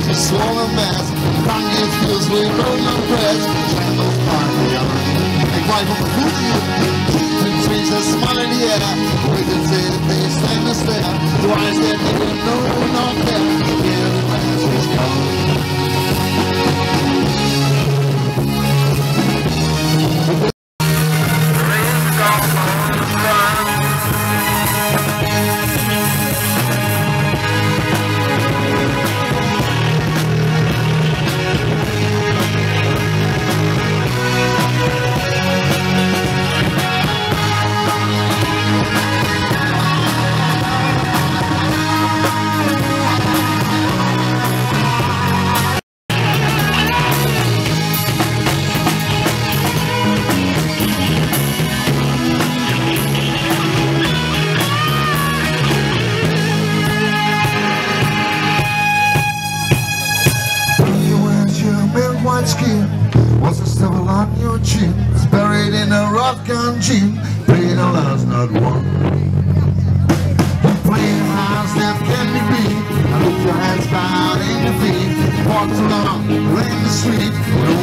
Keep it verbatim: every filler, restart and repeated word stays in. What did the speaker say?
a swollen mess. Can't get feels we roll your press. Candles party on. They wipe up the food. Keeping trees that smile in the air. We can say that they stand and stare. The eyes that never know, not care. Yeah, the last is gone. Skin was a stubble on your chin. It's buried in a rock and gin. Playing a last not one. You're playing house that can be beat. I look your hands down in your feet. Walked along, in the street.